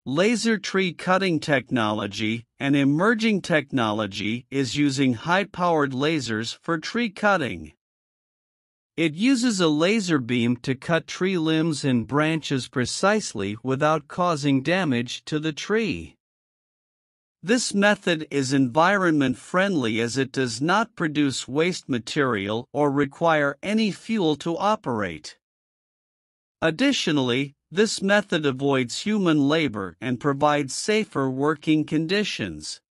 Laser tree cutting technology, an emerging technology, is using high-powered lasers for tree cutting. It uses a laser beam to cut tree limbs and branches precisely without causing damage to the tree. This method is environment-friendly as it does not produce waste material or require any fuel to operate. Additionally, this method avoids human labor and provides safer working conditions.